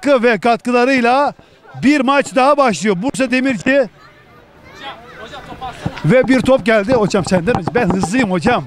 ve katkılarıyla bir maç daha başlıyor. Bursa Demirci ve bir top geldi. Hocam senden mi? Ben hızlıyım hocam.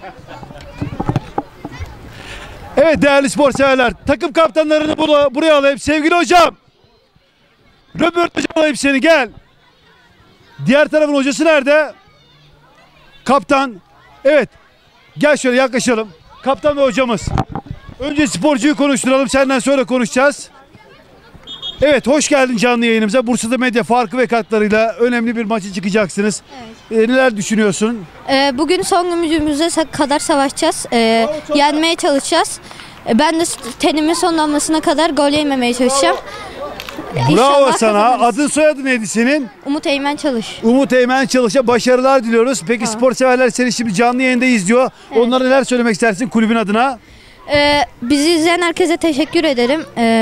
Evet değerli spor severler, takım kaptanlarını buraya alayım. Sevgili hocam, röportaj alayım seni, gel. Diğer tarafın hocası nerede? Kaptan. Evet, gel şöyle yaklaşalım. Kaptan ve hocamız. Önce sporcuyu konuşturalım, senden sonra konuşacağız. Evet, hoş geldin canlı yayınımıza. Bursa'da medya farkı ve katlarıyla önemli bir maçı çıkacaksınız. Evet. Neler düşünüyorsun? Bugün son gücümüze kadar savaşacağız. Yenmeye çalışacağız. Ben de tenimin son damlasına kadar gol yememeye çalışacağım. Bravo İnşallah sana. kazanırız. Adın soyadın neydi senin? Umut Eymen Çalış. Umut Eymen Çalış'a başarılar diliyoruz. Peki Tamam. spor severler seni şimdi canlı yayında izliyor. Evet. Onlara neler söylemek istersin kulübün adına? Bizi izleyen herkese teşekkür ederim.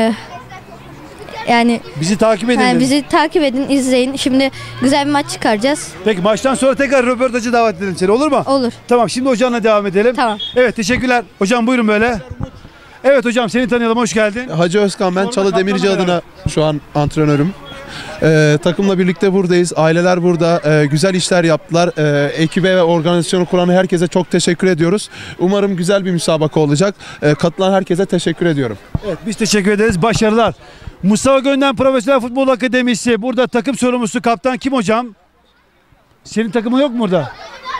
Bizi takip edin. Bizi takip edin, izleyin. Şimdi güzel bir maç çıkaracağız. Peki maçtan sonra tekrar röportajı davet edelim seni, olur mu? Olur. Tamam, şimdi hocamla devam edelim. Tamam. Evet, teşekkürler. Hocam buyurun böyle. Evet hocam, seni tanıyalım, hoş geldin. Hacı Özkan, ben Çalı Demirci adına şu an antrenörüm. Takımla birlikte buradayız. Aileler burada. Güzel işler yaptılar. Ekibe ve organizasyonu kuran herkese çok teşekkür ediyoruz. Umarım güzel bir müsabaka olacak. Katılan herkese teşekkür ediyorum. Evet, biz teşekkür ederiz. Başarılar. Mustafa Gönden Profesyonel Futbol Akademisi. Burada takım sorumlusu kaptan kim hocam? Senin takımın yok mu burada?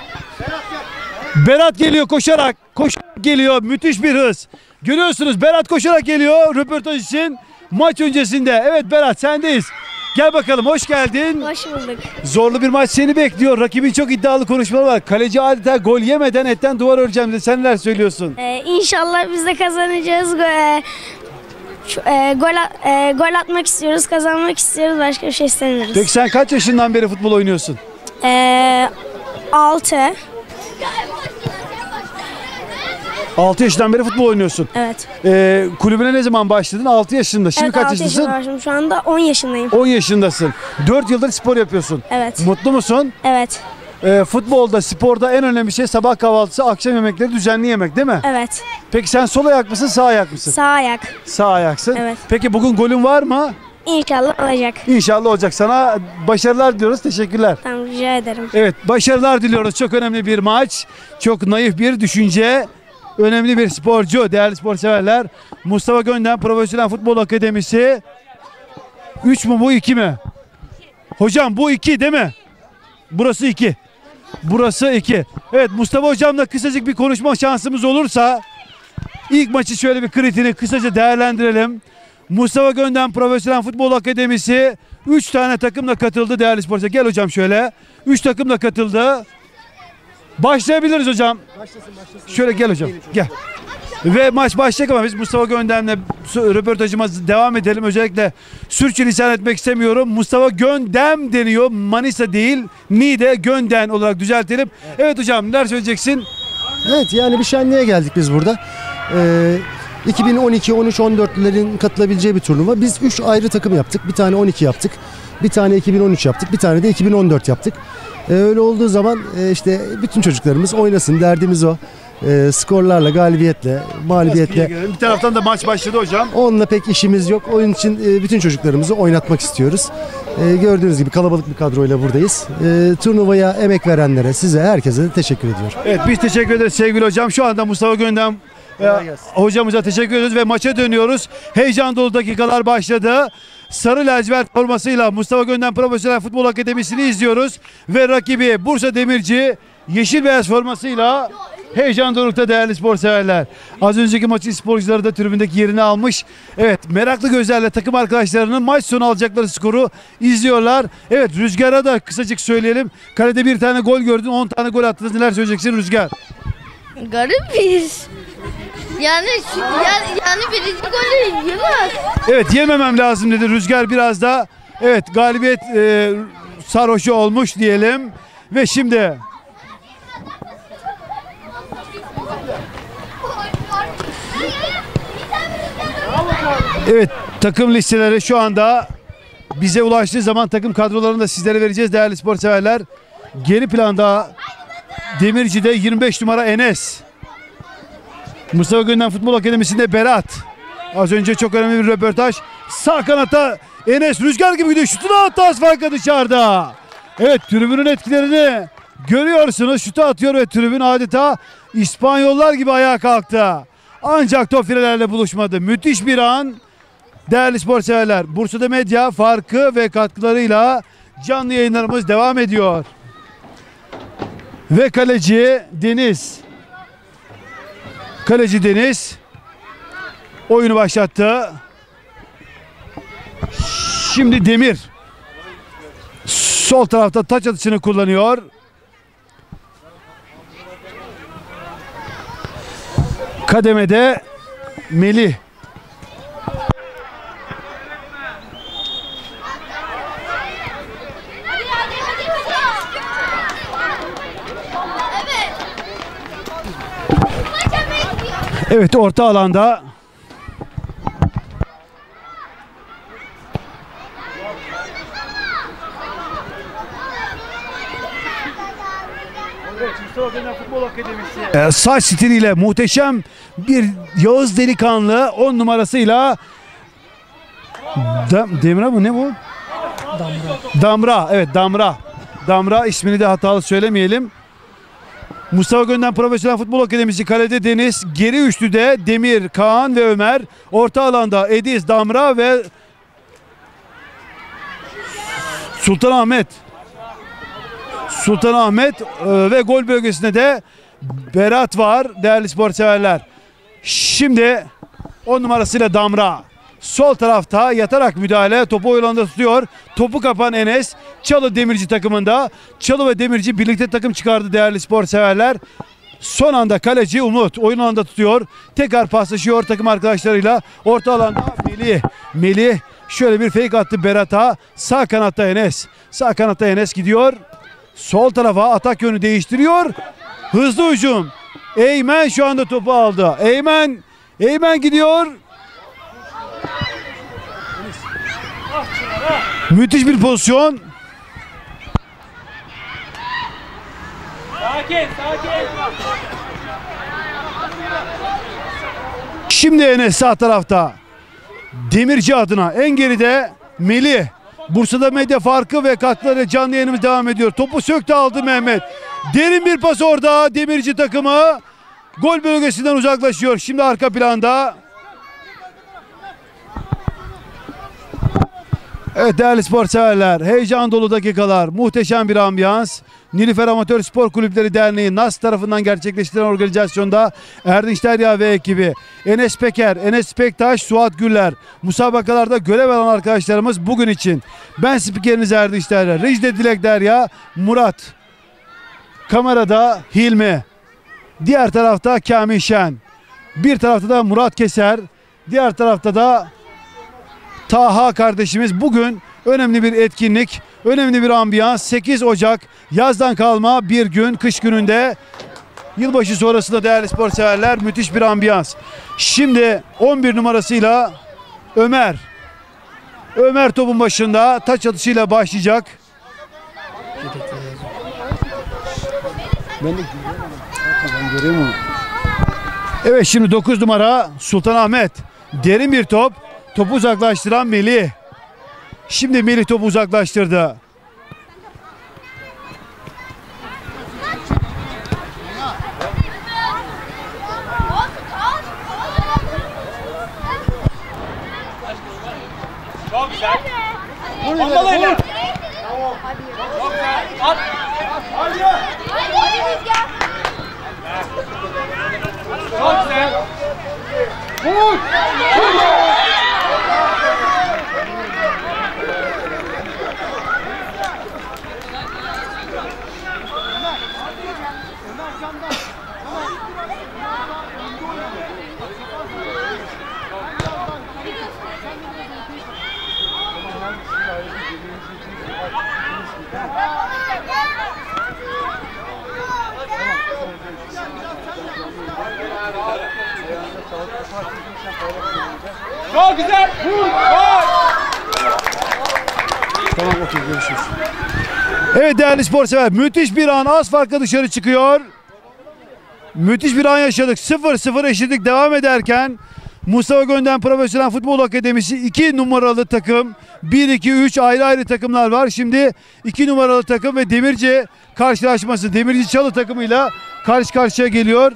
Berat geliyor koşarak. Koşarak geliyor. Müthiş bir hız. Görüyorsunuz, Berat koşarak geliyor röportaj için maç öncesinde. Evet Berat, sendeyiz. Gel bakalım, hoş geldin. Hoş bulduk. Zorlu bir maç seni bekliyor. Rakibin çok iddialı konuşmaları var. Kaleci adeta gol yemeden etten duvar öreceğim dedi. Sen neler söylüyorsun? İnşallah biz de kazanacağız. Gol atmak istiyoruz, kazanmak istiyoruz. Başka bir şey istemiyoruz. Peki sen kaç yaşından beri futbol oynuyorsun? 6. 6 yaşından beri futbol oynuyorsun. Evet. Kulübüne ne zaman başladın? 6 yaşında. Şimdi Evet, kaç 6 yaşındasın? yaşında başladım. Şu anda 10 yaşındayım. 10 yaşındasın. 4 yıldır spor yapıyorsun. Evet. Mutlu musun? Evet. Futbolda, sporda en önemli şey sabah kahvaltısı, akşam yemekleri düzenli yemek değil mi? Evet. Peki sen sol ayak mısın, sağ ayak mısın? Sağ ayak. Sağ ayaksın. Evet. Peki bugün golün var mı? İnşallah olacak. İnşallah olacak. Sana başarılar diliyoruz. Teşekkürler. Tamam, rica ederim. Evet, başarılar diliyoruz. Çok önemli bir maç. Çok naif bir düşünce. Önemli bir sporcu. Değerli spor severler. Mustafa Gönden Profesyonel Futbol Akademisi. 3 mü bu, 2 mi? Hocam bu 2 değil mi? Burası 2. Burası 2. Evet, Mustafa hocamla kısacık bir konuşma şansımız olursa ilk maçı şöyle bir kritiğini kısaca değerlendirelim. Mustafa Gönden Profesyonel Futbol Akademisi 3 tane takımla katıldı değerli sporcular. Gel hocam şöyle. 3 takımla katıldı. Başlayabiliriz hocam. Başlasın. Şöyle gel hocam. Gel. Ve maç başlayacak ama biz Mustafa Gönden'le röportajımıza devam edelim. Özellikle sürçülisan etmek istemiyorum. Mustafa Göndem deniyor. Manisa değil. Niğde Gönden olarak düzeltelim. Evet hocam, neler söyleyeceksin? Evet, yani bir şenliğe geldik biz burada. 2012, 13, 14'lerin katılabileceği bir turnuva. Biz 3 ayrı takım yaptık. Bir tane 12 yaptık. Bir tane 2013 yaptık. Bir tane de 2014 yaptık. Öyle olduğu zaman işte bütün çocuklarımız oynasın, derdimiz o. Skorlarla, galibiyetle, mağlubiyetle. Bir taraftan da maç başladı hocam. Onunla pek işimiz yok. Onun için bütün çocuklarımızı oynatmak istiyoruz. Gördüğünüz gibi kalabalık bir kadroyla buradayız. Turnuvaya emek verenlere, size, herkese de teşekkür ediyorum. Evet, biz teşekkür ederiz sevgili hocam. Şu anda Mustafa Göndem hocamıza teşekkür ediyoruz ve maça dönüyoruz. Heyecan dolu dakikalar başladı. Sarı lacivert formasıyla Mustafa Gönden Profesyonel Futbol Akademisi'ni izliyoruz. Ve rakibi Bursa Demirci yeşil beyaz formasıyla heyecan dorukta değerli spor severler. Az önceki maçın sporcuları da tribündeki yerini almış. Evet, meraklı gözlerle takım arkadaşlarının maç sonu alacakları skoru izliyorlar. Evet, Rüzgar'a da kısacık söyleyelim. Kalede bir tane gol gördün, 10 tane gol attınız. Neler söyleyeceksin Rüzgar? Garibiz. Yani birinci golü yemez. Evet, yememem lazım dedi Rüzgar biraz da. Evet, galibiyet sarhoşu olmuş diyelim. Ve şimdi evet, takım listeleri şu anda bize ulaştığı zaman takım kadrolarını da sizlere vereceğiz değerli spor severler. Geri planda Demirci'de 25 numara Enes. Mustafa Gönden Futbol Akademisi'nde Berat. Az önce çok önemli bir röportaj. Sağ kanata Enes rüzgar gibi gidiyor. Şutunu attı, az farkı dışarıda. Evet, tribünün etkilerini görüyorsunuz. Şutu atıyor ve tribün adeta İspanyollar gibi ayağa kalktı. Ancak top filelerle buluşmadı. Müthiş bir an. Değerli spor severler, Bursa'da Medya farkı ve katkılarıyla canlı yayınlarımız devam ediyor. Ve kaleci Deniz. Kaleci Deniz oyunu başlattı. Şimdi Demir sol tarafta taç atışını kullanıyor. Kademede Melih. Evet, orta alanda saç stiliyle muhteşem bir Yağız delikanlı 10 numarasıyla Demra mı ne bu? Damra. Evet, Damra. Damra, ismini de hatalı söylemeyelim. Mustafa Gönden Profesyonel Futbol Akademisi, kalede Deniz, geri üçlüde Demir, Kaan ve Ömer, orta alanda Ediz, Damra ve Sultanahmet ve gol bölgesinde de Berat var değerli spor severler. Şimdi 10 numarasıyla Damra. Sol tarafta yatarak müdahale, topu oyalanda tutuyor. Topu kapan Enes. Çalı Demirci takımında. Çalı ve Demirci birlikte takım çıkardı değerli spor severler. Son anda kaleci Umut oyun alanda tutuyor. Tekrar paslaşıyor takım arkadaşlarıyla. Orta alanda Melih şöyle bir fake attı Berat'a. Sağ kanatta Enes. Sağ kanatta Enes gidiyor. Sol tarafa atak yönü değiştiriyor. Hızlı hücum. Eymen şu anda topu aldı. Eymen gidiyor. Müthiş bir pozisyon. Sakin. Şimdi Enes sağ tarafta. Demirci adına en geride Melih. Bursa'da Medya farkı ve katkıları canlı yayınımız devam ediyor. Topu söktü, aldı Mehmet. Derin bir pas orada. Demirci takımı gol bölgesinden uzaklaşıyor. Şimdi arka planda. Evet değerli spor severler, heyecan dolu dakikalar, muhteşem bir ambiyans. Nilüfer Amatör Spor Kulüpleri Derneği NAS tarafından gerçekleştirilen organizasyonda Erdinç Derya ve ekibi, Enes Peker, Enes Pektaş, Suat Güller, musabakalarda görev alan arkadaşlarımız bugün için. Ben spikeriniz Erdinç Derya, Rejide Dilek Derya, Murat, kamerada Hilmi, diğer tarafta Kamil Şen, bir tarafta da Murat Keser, diğer tarafta da Taha kardeşimiz. Bugün önemli bir etkinlik, önemli bir ambiyans. 8 Ocak yazdan kalma bir gün, kış gününde, yılbaşı sonrasında değerli spor severler, müthiş bir ambiyans. Şimdi 11 numarasıyla Ömer topun başında taç atışıyla başlayacak. Evet, şimdi 9 numara Sultanahmet. Derin bir top. Topu uzaklaştıran Melih. Şimdi Melih topu uzaklaştırdı. Çok güzel. Bombalayın. Çok güzel. At. Hadi. Çok güzel. Vur. Çok güzel. Tamam, okey, görüşürüz. Evet değerli spor sever, müthiş bir an, az farkla dışarı çıkıyor. Müthiş bir an yaşadık. 0-0 eşitlik devam ederken Mustafa Gönden Profesyonel Futbol Akademisi 2 numaralı takım. 1-2-3 ayrı ayrı takımlar var. Şimdi 2 numaralı takım ve Demirci karşılaşması. Demirci Çalı takımıyla karşı karşıya geliyor.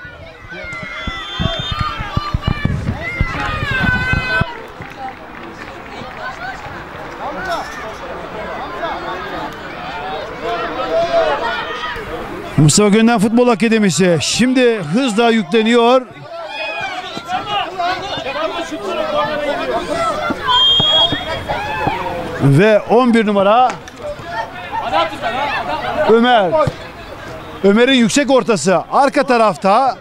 Mustafa Gönden Futbol Akademisi şimdi hızla yükleniyor. Ve 11 numara Ömer. Ömer'in yüksek ortası arka tarafta.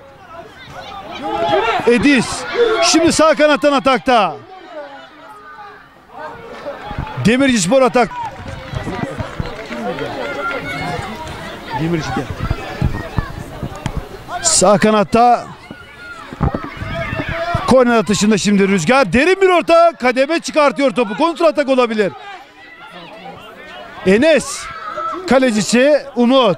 Edis. Şimdi sağ kanattan atakta. Demirci Spor atak. Demirci'de. Sağ kanatta korner atışında şimdi Rüzgar. Derin bir orta, kademe çıkartıyor topu. Kontra atak olabilir. Enes. Kalecisi Umut.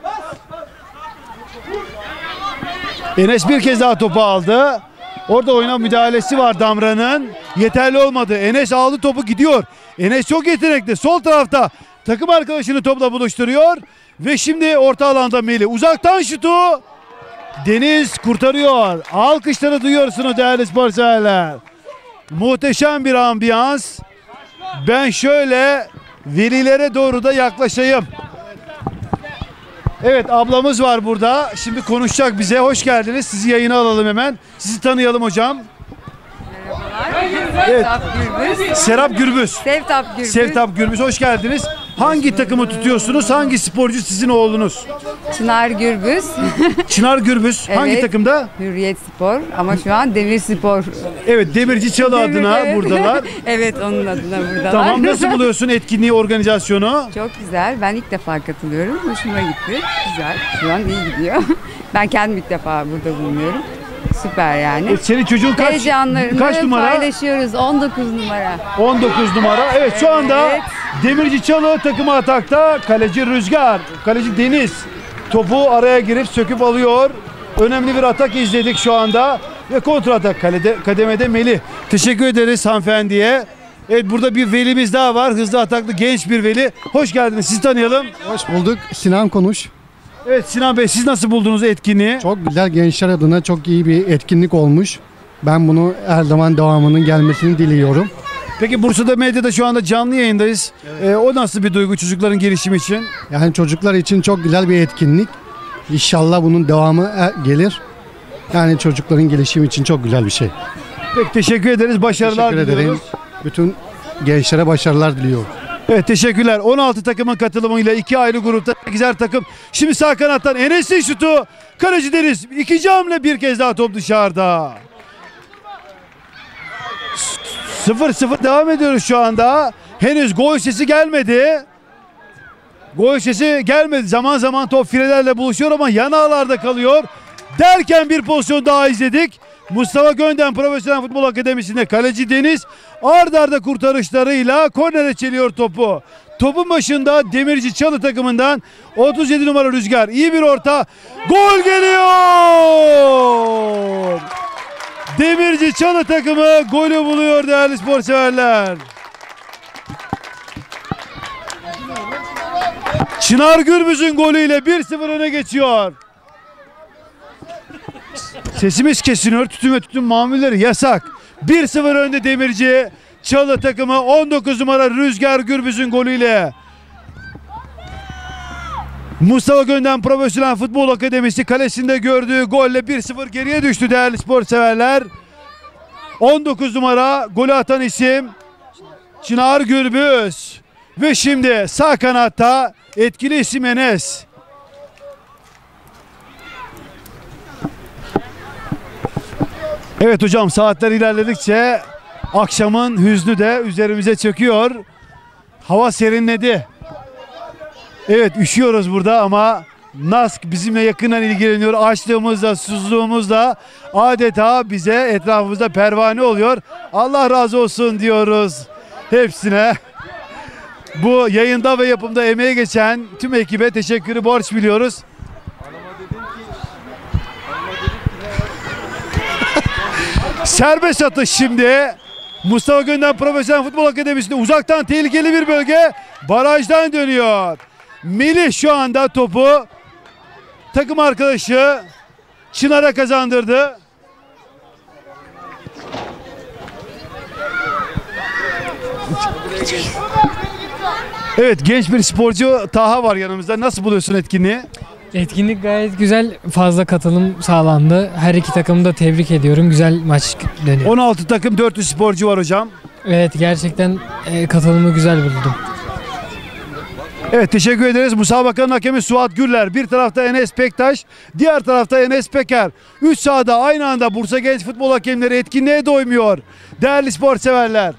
Enes bir kez daha topu aldı. Orada oyuna müdahalesi var Damra'nın. Yeterli olmadı. Enes aldı topu, gidiyor. Enes çok yetenekli. Sol tarafta takım arkadaşını topla buluşturuyor. Ve şimdi orta alanda Melih. Uzaktan şutu. Deniz kurtarıyor. Alkışları duyuyorsunuz değerli spor severler. Muhteşem bir ambiyans. Ben şöyle velilere doğru da yaklaşayım. Evet, ablamız var burada. Şimdi konuşacak bize. Hoş geldiniz. Sizi yayına alalım hemen. Sizi tanıyalım hocam. Evet. Serap Gürbüz. Sevtap Gürbüz. Sevtap Gürbüz, hoş geldiniz. Hangi takımı tutuyorsunuz? Hangi sporcu sizin oğlunuz? Çınar Gürbüz. Çınar Gürbüz. Hangi Evet. takımda? Hürriyet Spor ama şu an Demir Spor. Evet, Demirci Çalı adına Evet. buradalar. Evet, onun adına buradalar. Tamam, nasıl buluyorsun etkinliği, organizasyonu? Çok güzel. Ben ilk defa katılıyorum. Hoşuma gitti. Güzel. Şu an iyi gidiyor. Ben kendim ilk defa burada bulunuyorum. Süper yani. Senin çocuğun Heyecanlarını kaç numara? paylaşıyoruz. 19 numara. 19 numara. Evet, şu anda Evet. Demirci Çalı takımı atakta. Kaleci Rüzgar, kaleci Deniz topu araya girip söküp alıyor. Önemli bir atak izledik şu anda. Ve kontra atak kademede Melih. Teşekkür ederiz hanımefendiye. Evet, burada bir velimiz daha var. Hızlı ataklı genç bir veli. Hoş geldiniz. Sizi tanıyalım. Hoş bulduk. Sinan Konuş. Evet Sinan Bey, siz nasıl buldunuz etkinliği? Çok güzel, gençler adına çok iyi bir etkinlik olmuş. Ben bunu her zaman devamının gelmesini diliyorum. Peki Bursa'da medyada şu anda canlı yayındayız. O nasıl bir duygu çocukların gelişimi için? Yani çocuklar için çok güzel bir etkinlik. İnşallah bunun devamı gelir. Yani çocukların gelişimi için çok güzel bir şey. Peki, teşekkür ederiz. Başarılar Teşekkür diliyoruz. ederim. Bütün gençlere başarılar diliyorum. Evet, teşekkürler. 16 takımın katılımıyla 2 ayrı grupta 8'er takım. Şimdi sağ kanattan Enes'in şutu. Kaleci Deniz. İkinci hamle, bir kez daha top dışarıda. 0-0 devam ediyoruz şu anda. Henüz gol sesi gelmedi. Gol sesi gelmedi. Zaman zaman top filelerle buluşuyor ama yan ağlarda kalıyor. Derken bir pozisyon daha izledik. Mustafa Gönden Profesyonel Futbol Akademisi'nde kaleci Deniz ard arda kurtarışlarıyla kornere çeliyor topu. Topun başında Demirci Çalı takımından 37 numara Rüzgar. İyi bir orta. Gol geliyor. Demirci Çalı takımı golü buluyor değerli spor severler. Çınar Gürbüz'ün golüyle 1-0 öne geçiyor. Sesimiz kesiniyor. Tütün ve tütün mamulleri yasak. 1-0 önde Demirci Çalı takımı 19 numara Rüzgar Gürbüz'ün golüyle. Mustafa Gönden Profesyonel Futbol Akademisi kalesinde gördüğü golle 1-0 geriye düştü değerli spor severler. 19 numara golü atan isim Çınar Gürbüz. Ve şimdi sağ kanatta etkili isim Enes. Evet hocam, saatler ilerledikçe akşamın hüznü de üzerimize çöküyor. Hava serinledi. Evet, üşüyoruz burada ama NASK bizimle yakından ilgileniyor. Açlığımızla, susuzluğumuzla adeta bize etrafımızda pervane oluyor. Allah razı olsun diyoruz hepsine. Bu yayında ve yapımda emeği geçen tüm ekibe teşekkürü borç biliyoruz. Serbest atış şimdi. Mustafa Gönden Profesyonel Futbol Akademisi'nde uzaktan tehlikeli bir bölge. Barajdan dönüyor. Melih şu anda topu takım arkadaşı Çınar'a kazandırdı. Evet, genç bir sporcu Taha var yanımızda. Nasıl buluyorsun etkinliği? Etkinlik gayet güzel. Fazla katılım sağlandı. Her iki takımı da tebrik ediyorum. Güzel maç dönüyor. 16 takım 400 sporcu var hocam. Evet, gerçekten katılımı güzel buldum. Evet, teşekkür ederiz. Musabakanın hakemi Suat Güller. Bir tarafta Enes Pektaş, diğer tarafta Enes Peker. 3 sahada aynı anda Bursa Genç Futbol Hakemleri etkinliğe doymuyor. Değerli spor severler.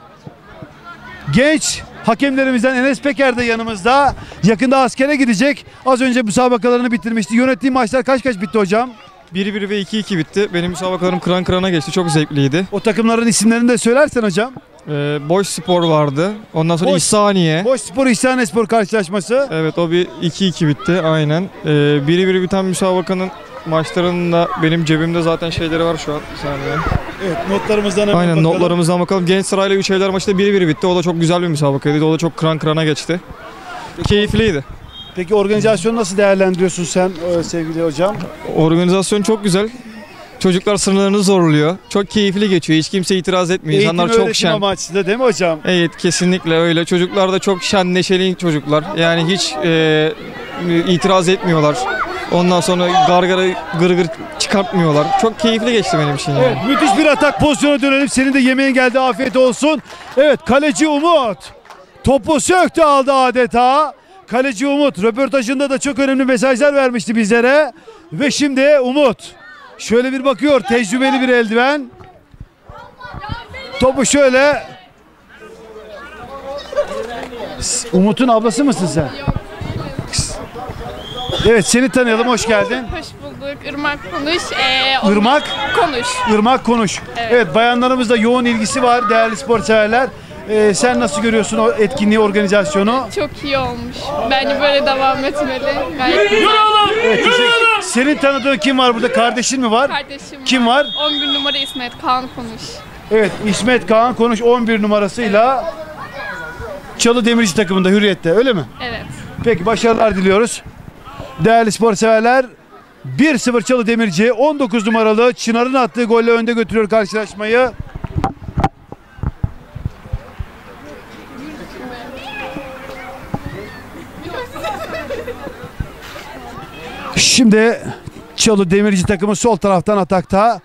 Genç hakemlerimizden Enes Peker de yanımızda. Yakında askere gidecek. Az önce müsabakalarını bitirmişti. Yönettiği maçlar kaç bitti hocam? 1-1 ve 2-2 bitti. Benim müsabakalarım kıran kırana geçti. Çok zevkliydi. O takımların isimlerini de söylersen hocam. Boş Spor vardı. Ondan sonra İhsaniye. Boş Spor İhsaniye Spor karşılaşması. Evet, o bir 2-2 bitti aynen. 1-1 biten müsabakanın maçlarında benim cebimde zaten şeyleri var şu an. Bir saniye. Evet, notlarımızdan hemen aynen, bakalım. notlarımızdan bakalım. Genç Saray'la Üçevler maçta 1-1 bitti. O da çok güzel bir müsabakaydı. O da çok kıran kırana geçti. Keyifliydi. Peki organizasyonu nasıl değerlendiriyorsun sen sevgili hocam? Organizasyon çok güzel. Çocuklar sınırlarını zorluyor. Çok keyifli geçiyor. Hiç kimse itiraz etmiyor. İnsanlar çok şen. Eğitim amaçlı değil mi hocam? Evet, kesinlikle öyle. Çocuklar da çok şen, neşeli çocuklar. Yani hiç itiraz etmiyorlar. Ondan sonra gargara gırgır çıkartmıyorlar. Çok keyifli geçti benim için yani. Evet, müthiş bir atak pozisyona dönelim. Senin de yemeğin geldi, afiyet olsun. Evet, kaleci Umut topu söktü aldı adeta. Kaleci Umut röportajında da çok önemli mesajlar vermişti bizlere. Ve şimdi Umut şöyle bir bakıyor, tecrübeli bir eldiven. Topu şöyle. Umut'un ablası mısın sen? Evet, seni tanıyalım, hoş geldin. Hoş bulduk. Irmak konuş. Irmak? Konuş. Irmak konuş. Evet, bayanlarımızda yoğun ilgisi var değerli spor severler. Sen nasıl görüyorsun o etkinliği, organizasyonu? Çok iyi olmuş. Bence böyle devam etmeli. Gayet güzel. Evet, senin tanıdığın kim var burada? Kardeşin mi var? Kardeşim Kim var? 11 numara İsmet Kaan konuş. Evet, İsmet Kaan konuş 11 numarasıyla Çalı Demirci takımında, Hürriyet'te, öyle mi? Evet. Peki, başarılar diliyoruz. Değerli spor severler, 1-0 Çalı Demirci 19 numaralı Çınar'ın attığı golle önde götürüyor karşılaşmayı. Şimdi Çalı Demirci takımı sol taraftan atakta.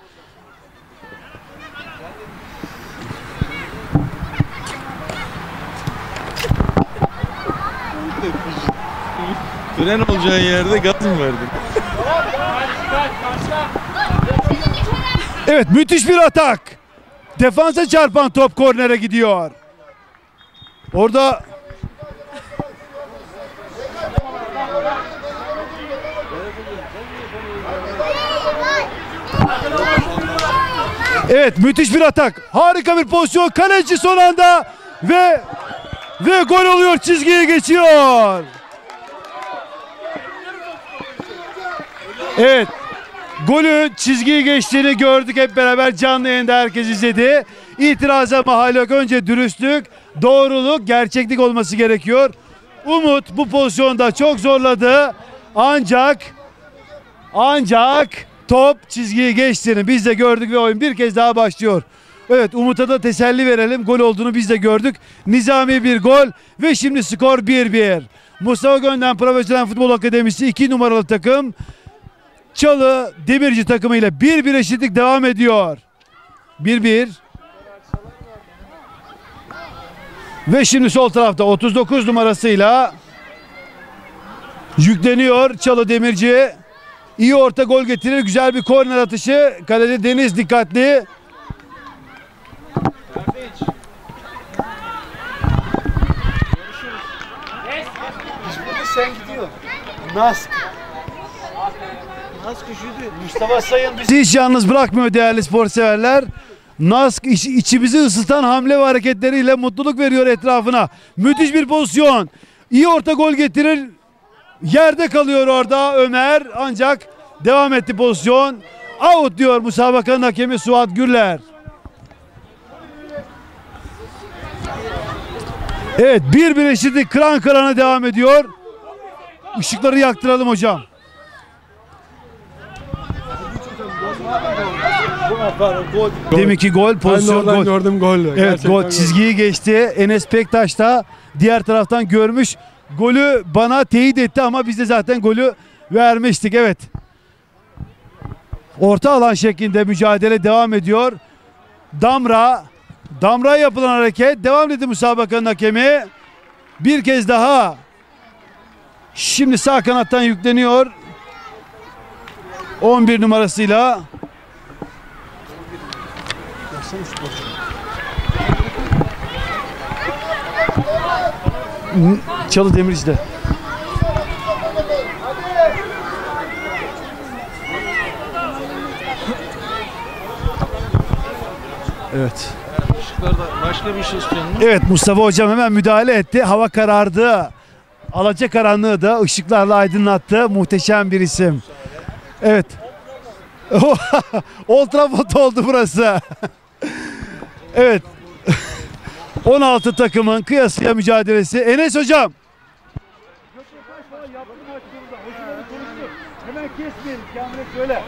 Fren olacağı yerde gaz mı verdin? Evet, müthiş bir atak. Defansa çarpan top kornere gidiyor. Orada evet, müthiş bir atak. Harika bir pozisyon. Kaleci son anda ve gol oluyor. Çizgiyi geçiyor. Evet. Golü çizgiyi geçtiğini gördük hep beraber, canlı yayında herkes izledi. İtiraza mahal yok. Önce dürüstlük, doğruluk, gerçeklik olması gerekiyor. Umut bu pozisyonda çok zorladı. Ancak top çizgiyi geçtiğini biz de gördük ve oyun bir kez daha başlıyor. Evet, Umut'a da teselli verelim. Gol olduğunu biz de gördük. Nizami bir gol ve şimdi skor 1-1. Mustafa Gönden Profesyonel Futbol Akademisi 2 numaralı takım Çalı Demirci takımıyla 1-1 eşitlik devam ediyor. 1-1. Ve şimdi sol tarafta 39 numarasıyla yükleniyor Çalı Demirci. İyi orta, gol getirir. Güzel bir korner atışı. Kalede Deniz dikkatli. Sen gidiyor. Nask üşüdü. Mustafa Sayın bizi hiç yalnız bırakmıyor değerli spor severler. Nask içimizi ısıtan hamle ve hareketleriyle mutluluk veriyor etrafına. Müthiş bir pozisyon. İyi orta, gol getirir. Yerde kalıyor orada Ömer, ancak devam etti pozisyon. Out diyor müsabakanın hakemi Suat Gürler. Evet, 1-1 eşitlik kıran kırana devam ediyor. Işıkları yaktıralım hocam. Deminki gol, pozisyon gol. Gördüm gol. Evet, gol çizgiyi geçti. Enes Pektaş da diğer taraftan görmüş. Golü bana teyit etti ama biz de zaten golü vermiştik. Evet. Orta alan şeklinde mücadele devam ediyor. Damra yapılan hareket devam etti müsabakanın hakemi. Bir kez daha. Şimdi sağ kanattan yükleniyor. 11 numarasıyla. Çalı Demirci'de. Evet. Başka bir şey istiyorsun mu? Evet, Mustafa hocam hemen müdahale etti. Hava karardı. Alacakaranlığı da ışıklarla aydınlattı. Muhteşem bir isim. Evet. Old Trafford oldu burası. Evet. 16 takımın kıyasıya mücadelesi. Enes hocam. Hemen kesmeyelim. Kamile söyle.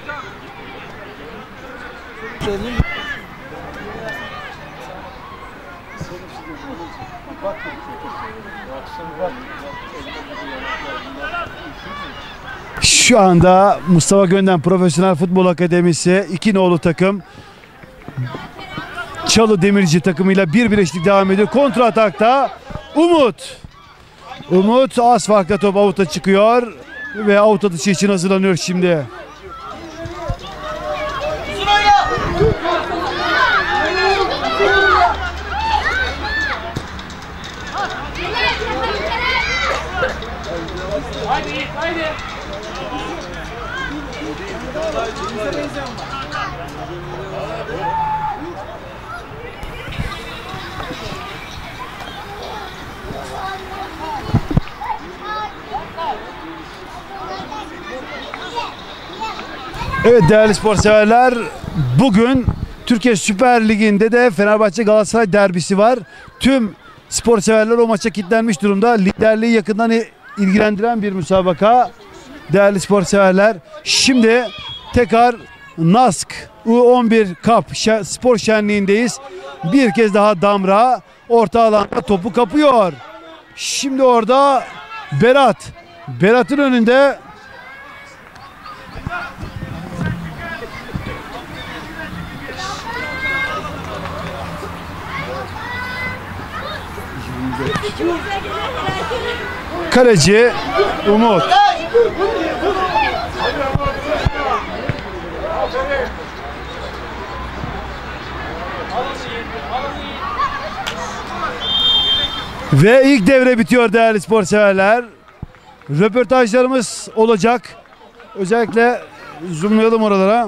Şu anda Mustafa Gönden Profesyonel Futbol Akademisi 2 nolu takım Çalı Demirci takımıyla 1-1 eşitlik devam ediyor. Kontra atakta Umut az farkla top avuta çıkıyor ve avut atışı için hazırlanıyor şimdi. Haydi. Evet değerli spor severler, bugün Türkiye Süper Ligi'nde de Fenerbahçe Galatasaray derbisi var. Tüm spor severler o maça kilitlenmiş durumda. Liderliği yakından ilgilendiren bir müsabaka. Değerli spor severler, şimdi tekrar NASK U11 Cup spor şenliğindeyiz. Bir kez daha Damra orta alanda topu kapıyor. Şimdi orada Berat'ın önünde kaleci Umut. Ve ilk devre bitiyor değerli spor severler. Röportajlarımız olacak. Özellikle zoomlayalım oralara.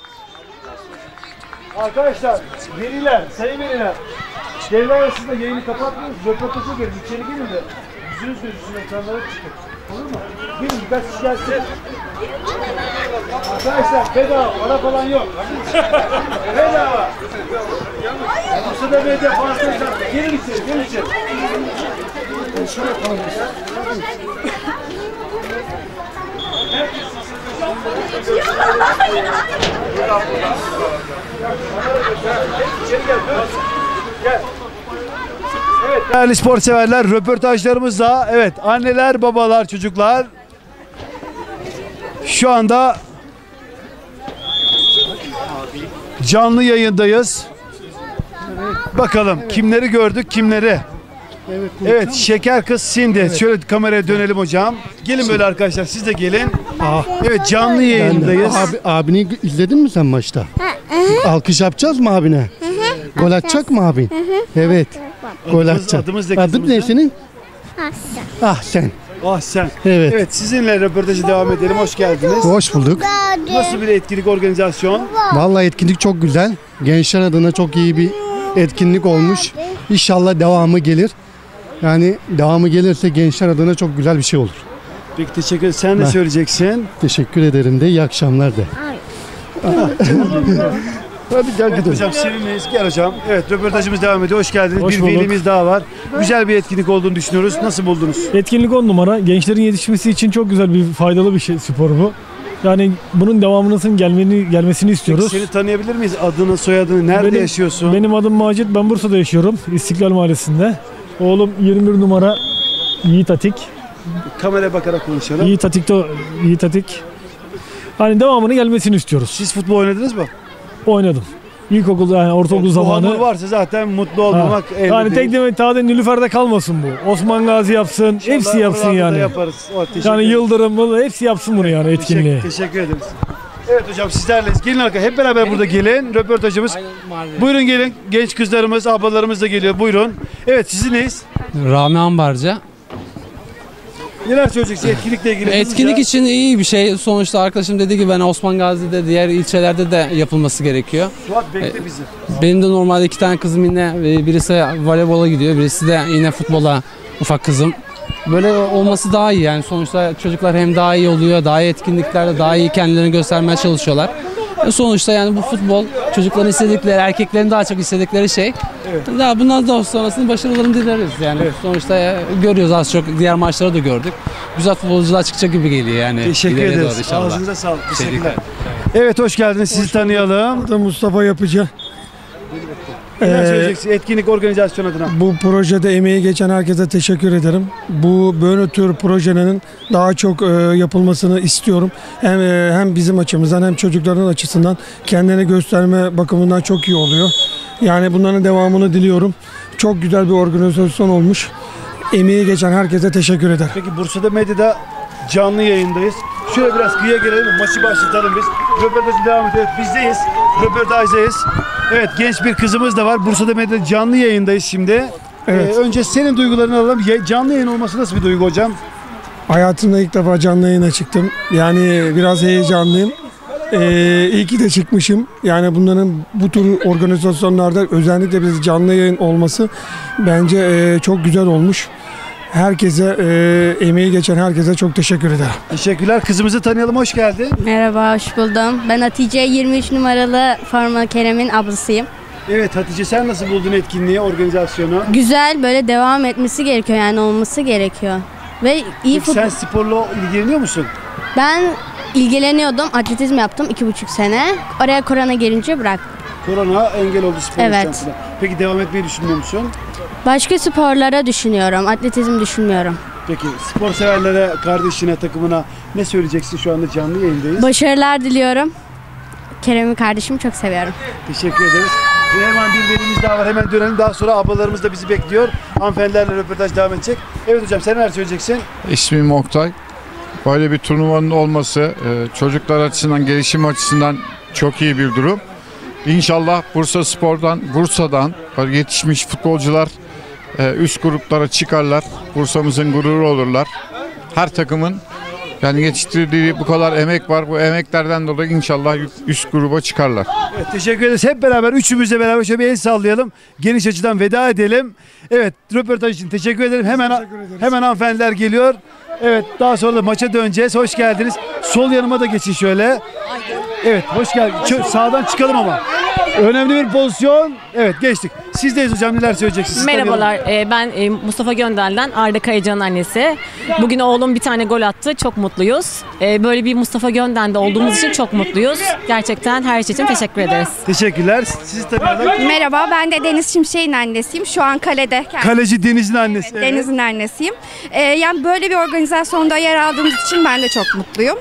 Arkadaşlar, sayın veliler. Devre arasında yayını kapatmıyoruz. Röportaja gelin, içeri gelin de yüzünüz gözüksün, ekranlara çıkın. Olur mu? Gelin, birkaç kişi gelsin. Arkadaşlar bedava, para falan yok. Bedava. Bursa'da medya fazla. Gelin içeri. Şöyle yapalım. Gel. Evet değerli spor severler, röportajlarımızda anneler, babalar, çocuklar şu anda canlı yayındayız. Bakalım kimleri gördük, kimleri. Evet, şeker kız Cindy. Evet. Şöyle kameraya dönelim hocam. Gelin böyle arkadaşlar, siz de gelin. Evet, canlı yayındayız. Abini izledin mi sen maçta? Alkış yapacağız mı abine? Gol atacak mı abin? Evet. Gol atacak. Adın ne senin? Ahsen. Ahsen. Evet. Evet, sizinle röportajı devam edelim. Hoş geldiniz. Hoş bulduk. Nasıl bir etkinlik, organizasyon? Vallahi etkinlik çok güzel. Gençler adına çok iyi bir etkinlik olmuş. İnşallah devamı gelir. Yani devamı gelirse gençler adına çok güzel bir şey olur. Peki teşekkür ederim. Sen ne söyleyeceksin? Teşekkür ederim de. İyi akşamlar de. Hadi gel Evet gidelim. hocam sevinmeyiz. Gel hocam. Evet röportajımız devam ediyor. Hoş geldiniz. Hoş bir bulduk. velimiz daha var. Güzel bir etkinlik olduğunu düşünüyoruz. Nasıl buldunuz? Etkinlik 10 numara. Gençlerin yetişmesi için çok güzel bir faydalı bir spor bu. Yani bunun devamının gelmesini istiyoruz. Peki seni tanıyabilir miyiz? Adını, soyadını, nerede yaşıyorsun? Benim adım Macit. Ben Bursa'da yaşıyorum. İstiklal Mahallesi'nde. Oğlum 21 numara Yiğit Atik. Kameraya bakarak konuşalım. Yiğit Atik. Hani devamını gelmesini istiyoruz. Siz futbol oynadınız mı? Oynadım. İlkokul yani ortaokul Bu zamanı. hamur varsa zaten mutlu olmamak elde Yani değil. tek demek tade Nilüfer'de kalmasın bu. Osman Gazi yapsın. İnşallah Hepsi yapsın buralarda da yani. yaparız. Teşekkür Yani ederim. Yıldırım hepsi yapsın bunu yani etkinliği. Teşekkür ederiz. Evet hocam sizlerleyiz. Gelin arkaya. Hep beraber burada gelin. Röportajımız. Buyurun gelin. Genç kızlarımız, ablalarımız da geliyor. Buyurun. Evet sizin neyiz? Rami Ambarca. Neler söyleyeceksiniz etkinlikle ilgili? Etkinlik için iyi bir şey. Sonuçta arkadaşım dediği gibi ben Osman Gazi'de diğer ilçelerde de yapılması gerekiyor. Suat bekle bizi. Benim de normalde 2 tane kızım yine birisi voleybola gidiyor, birisi de yine futbola ufak kızım. Böyle olması daha iyi yani sonuçta çocuklar hem daha iyi oluyor, daha iyi etkinliklerde daha iyi kendilerini göstermeye çalışıyorlar. Sonuçta yani bu futbol çocukların istedikleri, erkeklerin daha çok istedikleri şey. Evet. Daha bundan da sonrasında başarılarını dileriz yani. Evet. Sonuçta görüyoruz az çok diğer maçları da gördük. Güzel futbolcular çıkacak gibi geliyor yani. Teşekkür İleriye ederiz. doğru inşallah. Ağzınıza sağlık. Teşekkürler. Evet hoş geldiniz. Sizi tanıyalım. Adım Mustafa Yapıcı. Neler söyleyeceksiniz etkinlik organizasyon adına? Bu projede emeği geçen herkese teşekkür ederim. Bu böyle tür projenin daha çok yapılmasını istiyorum. Hem bizim açımızdan hem çocukların açısından kendini gösterme bakımından çok iyi oluyor. Yani bunların devamını diliyorum. Çok güzel bir organizasyon olmuş. Emeği geçen herkese teşekkür ederim. Peki Bursa'da medyada canlı yayındayız. Şöyle biraz kıyıya gelelim. Maçı başlatalım biz. Röportajı devam ediyor. Bizdeyiz. Röportajdayız. Evet genç bir kızımız da var. Bursa'da medyada canlı yayındayız şimdi. Evet. Önce senin duygularını alalım. Canlı yayın olması nasıl bir duygu hocam? Hayatımda ilk defa canlı yayına çıktım. Yani biraz heyecanlıyım. İyi ki de çıkmışım. Yani bunların bu tür organizasyonlarda özellikle biz canlı yayın olması bence çok güzel olmuş. Herkese, emeği geçen herkese çok teşekkür ederim. Teşekkürler. Kızımızı tanıyalım. Hoş geldin. Merhaba, hoş buldum. Ben Hatice, 23 numaralı Forma Kerem'in ablasıyım. Evet Hatice sen nasıl buldun etkinliği, organizasyonu? Güzel, böyle devam etmesi gerekiyor yani olması gerekiyor. Ve iyi Peki sen sporla ilgileniyor musun? Ben ilgileniyordum, atletizm yaptım 2,5 sene. Oraya korona gelince bıraktım. Korona engel oldu spor Evet. yaşantına. Peki devam etmeyi düşünmüyor musun? Başka sporlara düşünüyorum, atletizm düşünmüyorum. Peki spor severlere, kardeşine, takımına ne söyleyeceksin şu anda canlı yayındayız? Başarılar diliyorum. Kerem'i kardeşimi çok seviyorum. Teşekkür ederiz. Ve hemen bir verimiz daha var. Hemen dönelim. Daha sonra ablalarımız da bizi bekliyor. Hanımefendilerle röportaj devam edecek. Evet hocam sen neler söyleyeceksin? İsmim Oktay. Böyle bir turnuvanın olması çocuklar açısından, gelişim açısından çok iyi bir durum. İnşallah Bursa'dan yetişmiş futbolcular üst gruplara çıkarlar. Bursa'mızın gururu olurlar. Her takımın yani yetiştirdiği bu kadar emek var. Bu emeklerden dolayı inşallah üst gruba çıkarlar. Evet, teşekkür ederiz. Hep beraber üçümüzle beraber şöyle bir el sallayalım. Geniş açıdan veda edelim. Evet röportaj için teşekkür ederim. Hemen hanımefendiler geliyor. Evet daha sonra da maça döneceğiz. Hoş geldiniz. Sol yanıma da geçin şöyle. Evet hoş geldiniz. Sağdan çıkalım ama. Önemli bir pozisyon. Evet geçtik. Sizdeyiz hocam neler söyleyeceksiniz? Merhabalar ben Mustafa Göndel'den Arda Kayacan'ın annesi. Bugün oğlum bir tane gol attı. Çok mutluyuz. Böyle bir Mustafa Göndel'de olduğumuz için çok mutluyuz. Gerçekten her şey için teşekkür ederiz. Teşekkürler. Sizi tanıyalım. Merhaba ben de Deniz Şimşek'in annesiyim. Şu an kalede. Kaleci Deniz'in annesi. Evet, Deniz'in annesiyim. Yani böyle bir organizasyonda yer aldığımız için ben de çok mutluyum.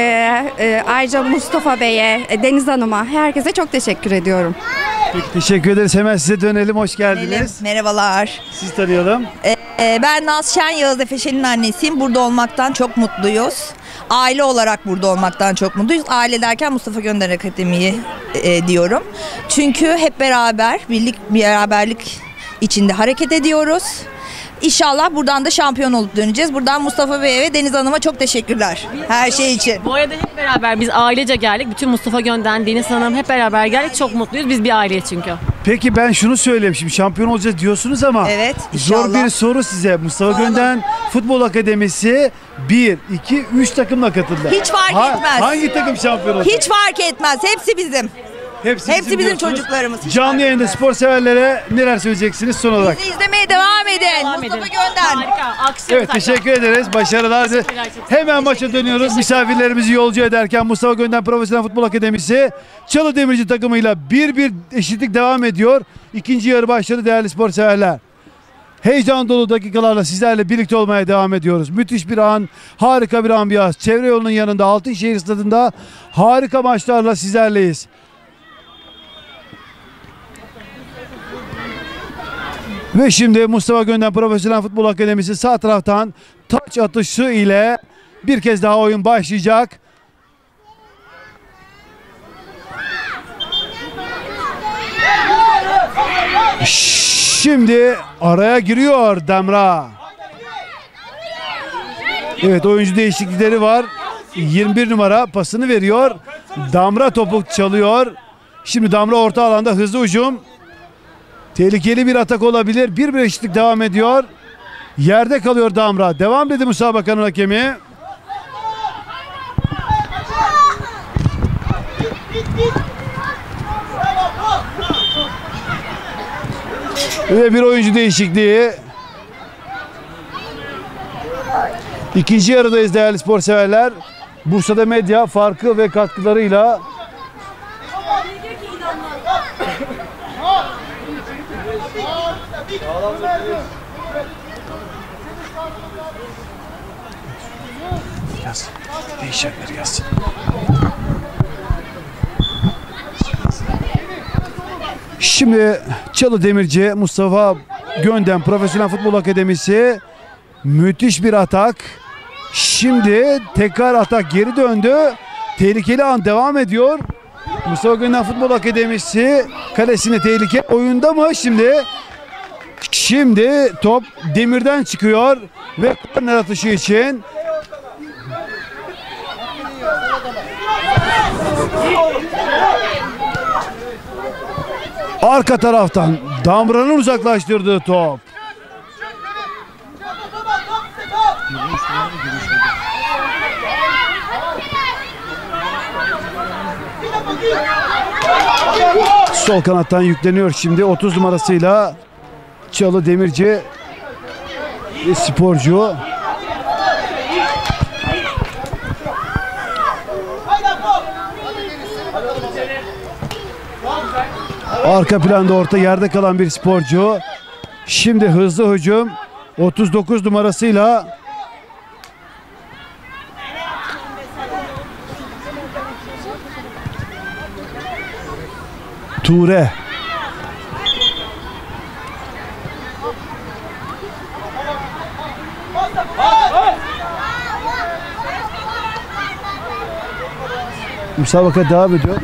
Ayrıca Mustafa Bey'e, Deniz Hanım'a, herkese çok teşekkür ediyorum. Peki, teşekkür ederiz. Hemen size dönelim. Hoş geldiniz. Merhabalar. Sizi tanıyalım. Ben Naz Şen Yağız Efeşen'in annesiyim. Burada olmaktan çok mutluyuz. Aile olarak burada olmaktan çok mutluyuz. Aile derken Mustafa Gönder Akademi'yi diyorum. Çünkü hep beraber, beraberlik içinde hareket ediyoruz. İnşallah buradan da şampiyon olup döneceğiz. Buradan Mustafa Bey'e ve Deniz Hanım'a çok teşekkürler her şey için. Bu arada hep beraber biz ailece geldik. Bütün Mustafa Gönden, Deniz Hanım hep beraber geldik. Çok mutluyuz. Biz bir aileyiz çünkü. Peki ben şunu söyleyeyim, şimdi şampiyon olacağız diyorsunuz ama evet, zor bir soru size. Mustafa Gönden Futbol Akademisi 1, 2, 3 takımla katıldı. Hiç fark etmez. Hangi takım şampiyon olacak? Hiç fark etmez. Hepsi bizim. Hepsi bizim çocuklarımız. Canlı yayında spor severlere neler söyleyeceksiniz son olarak? Bizi izlemeye devam edin. Mustafa Gönden. Evet, teşekkür ederiz. Başarılar. Hemen maça dönüyoruz. Misafirlerimizi yolcu ederken Mustafa Gönden Profesyonel Futbol Akademisi Çalı Demirci takımıyla 1-1 eşitlik devam ediyor. İkinci yarı başladı değerli spor severler. Heyecan dolu dakikalarla sizlerle birlikte olmaya devam ediyoruz. Müthiş bir an, harika bir ambiyans. Çevre yolunun yanında Altınşehir Stadı'nda harika maçlarla sizlerleyiz. Ve şimdi Mustafa Gönden Profesyonel Futbol Akademisi sağ taraftan taç atışı ile bir kez daha oyun başlayacak. Şimdi araya giriyor Damra. Evet, oyuncu değişiklikleri var. 21 numara pasını veriyor. Damra topu çalıyor. Şimdi Damra orta alanda hızlı hücum. Tehlikeli bir atak olabilir. 1-1 eşitlik devam ediyor. Yerde kalıyor Damra. Devam dedi müsabakanın hakemi. Ve bir oyuncu değişikliği. İkinci yarıdayız değerli spor severler. Bursa'da medya farkı ve katkılarıyla yaz. Değişenleri yaz. Şimdi Çalı Demirci Mustafa Gönden Profesyonel Futbol Akademisi müthiş bir atak. Şimdi tekrar atak geri döndü. Tehlikeli an devam ediyor. Mustafa Gönden Futbol Akademisi kalesine tehlike oyunda mı şimdi? Şimdi top Demir'den çıkıyor ve korner atışı için arka taraftan Damra'nın uzaklaştırdığı top. Sol kanattan yükleniyor şimdi 30 numarasıyla Çalı Demirci sporcu. Arka planda orta yerde kalan bir sporcu. Şimdi hızlı hücum 39 numarasıyla Ture. Müsabaka devam ediyor.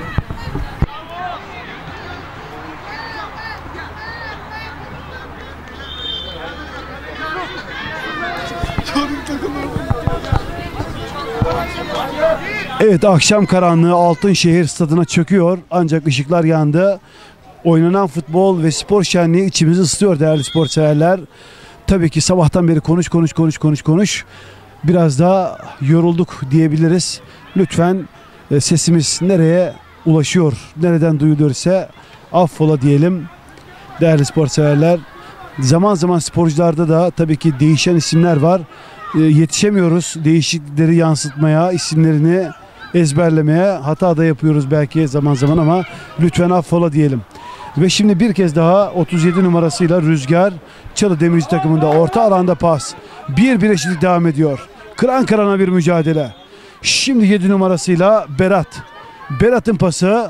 Evet, akşam karanlığı Altınşehir Stadı'na çöküyor ancak ışıklar yandı. Oynanan futbol ve spor şenliği içimizi ısıtıyor değerli spor severler. Tabii ki sabahtan beri konuş. Biraz daha yorulduk diyebiliriz. Lütfen sesimiz nereye ulaşıyor, nereden duyuluyorsa affola diyelim değerli spor severler. Zaman zaman sporcularda da tabii ki değişen isimler var. Yetişemiyoruz değişiklikleri yansıtmaya, isimlerini ezberlemeye. Hata da yapıyoruz belki zaman zaman ama lütfen affola diyelim. Ve şimdi bir kez daha 37 numarasıyla Rüzgar Çalı Demirci takımında orta alanda pas. 1-1 eşitlik devam ediyor. Kıran kırana bir mücadele. Şimdi 7 numarasıyla Berat. Berat'ın pası.